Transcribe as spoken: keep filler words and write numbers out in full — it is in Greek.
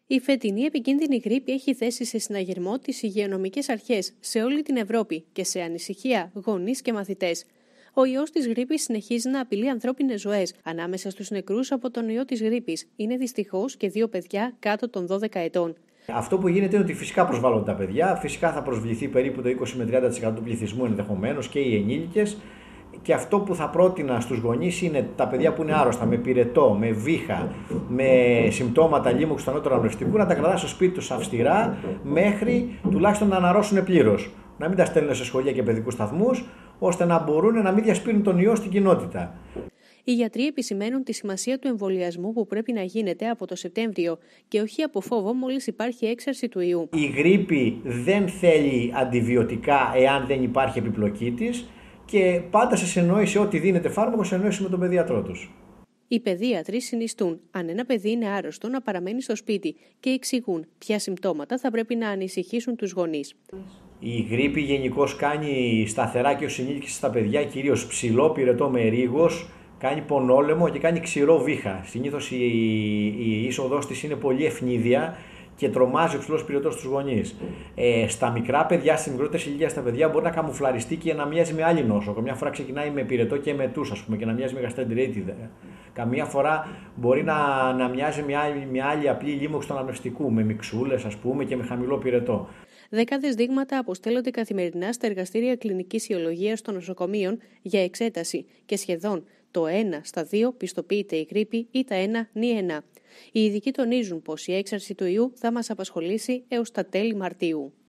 Η φετινή επικίνδυνη γρίπη έχει θέσει σε συναγερμό τις υγειονομικές αρχές σε όλη την Ευρώπη και σε ανησυχία γονείς και μαθητές. Ο ιός της γρίπης συνεχίζει να απειλεί ανθρώπινες ζωές. Ανάμεσα στους νεκρούς από τον ιό της γρίπης είναι δυστυχώς και δύο παιδιά κάτω των δώδεκα ετών. Αυτό που γίνεται είναι ότι φυσικά προσβάλλονται τα παιδιά, φυσικά θα προσβληθεί περίπου το είκοσι με τριάντα τοις εκατό του πληθυσμού ενδεχομένως και οι ενήλικες. Και αυτό που θα πρότεινα στους γονείς είναι τα παιδιά που είναι άρρωστα, με πυρετό, με βήχα, με συμπτώματα λίμωξης του ανώτερου αναπνευστικού, να τα κρατάνε στο σπίτι τους αυστηρά μέχρι τουλάχιστον να αναρρώσουν πλήρως. Να μην τα στέλνουν σε σχολεία και παιδικούς σταθμούς, ώστε να μπορούν να μην διασπείρουν τον ιό στην κοινότητα. Οι γιατροί επισημαίνουν τη σημασία του εμβολιασμού που πρέπει να γίνεται από το Σεπτέμβριο και όχι από φόβο μόλις υπάρχει έξαρση του ιού. Η γρίπη δεν θέλει αντιβιωτικά εάν δεν υπάρχει επιπλοκή της. Και πάντα σε συνεννόηση ό,τι δίνεται φάρμακο, σε συνεννόηση με τον παιδίατρό τους. Οι παιδίατροι συνιστούν αν ένα παιδί είναι άρρωστο να παραμένει στο σπίτι και εξηγούν ποια συμπτώματα θα πρέπει να ανησυχήσουν τους γονείς. Η γρίπη γενικώς κάνει σταθερά και ως ενήλικες στα παιδιά, κυρίως ψηλό πυρετό με ρίγος, κάνει πονόλεμο και κάνει ξηρό βήχα. Συνήθως η, η είσοδός της είναι πολύ ευνίδια και τρομάζει ο ψηλός πυρετός στους γονείς. Ε, στα μικρά παιδιά, στις μικρότερες ηλικίες στα παιδιά, μπορεί να καμουφλαριστεί και να μοιάζει με άλλη νόσο. Καμιά φορά ξεκινάει με πυρετό και με τους, ας πούμε, και να μοιάζει με gastroenteritis. Καμιά φορά μπορεί να, να μοιάζει με άλλη, με άλλη απλή λίμωξη του αναπνευστικού, με μιξούλες, ας πούμε, και με χαμηλό πυρετό. Δεκάδες δείγματα αποστέλλονται καθημερινά στα εργαστήρια κλινικής ιολογίας των νοσοκομείων για εξέταση και σχεδόν το ένα στα δύο πιστοποιείται η γρίπη ή τα ένα νι ένα. Οι ειδικοί τονίζουν πως η έξαρση του ιού θα μας απασχολήσει έως τα τέλη Μαρτίου.